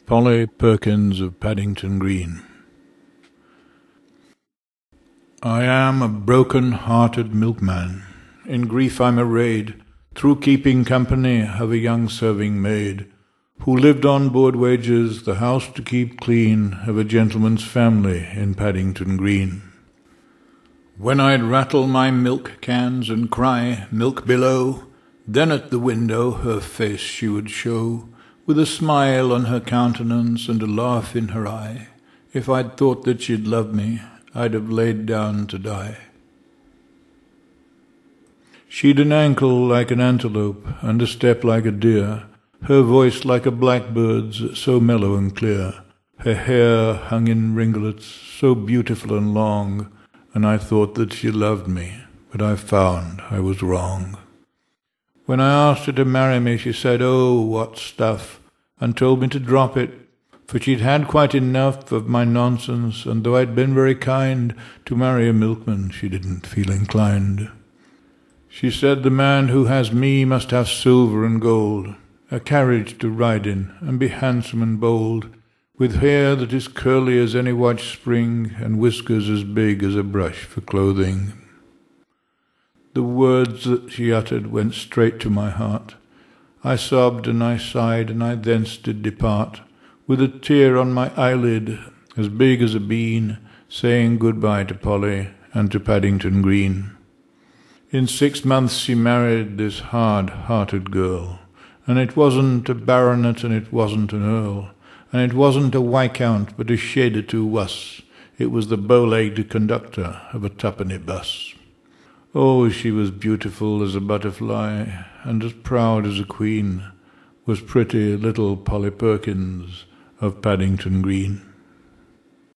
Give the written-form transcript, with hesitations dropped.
Polly Perkins of Paddington Green. I am a broken-hearted milkman. In grief I'm arrayed, through keeping company of a young serving maid, who lived on board wages, the house to keep clean, of a gentleman's family in Paddington Green. When I'd rattle my milk cans and cry, "Milk below," then at the window her face she would show, with a smile on her countenance and a laugh in her eye. If I'd thought that she'd love me, I'd have laid down to die. She'd an ankle like an antelope, and a step like a deer, her voice like a blackbird's, so mellow and clear. Her hair hung in ringlets, so beautiful and long, and I thought that she loved me, but I found I was wrong. When I asked her to marry me, she said, "Oh, what stuff," and told me to drop it, for she'd had quite enough of my nonsense, and though I'd been very kind, to marry a milkman she didn't feel inclined. She said the man who has me must have silver and gold, a carriage to ride in, and be handsome and bold, with hair that is curly as any watch spring, and whiskers as big as a brush for clothing. The words that she uttered went straight to my heart. I sobbed and I sighed, and I thence did depart, with a tear on my eyelid as big as a bean, saying good-bye to Polly and to Paddington Green. In 6 months she married this hard-hearted girl, and it wasn't a baronet and it wasn't an earl, and it wasn't a viscount but a shade or two wuss. It was the bow-legged conductor of a twopenny bus. Oh, she was beautiful as a butterfly, and as proud as a queen, was pretty little Polly Perkins of Paddington Green.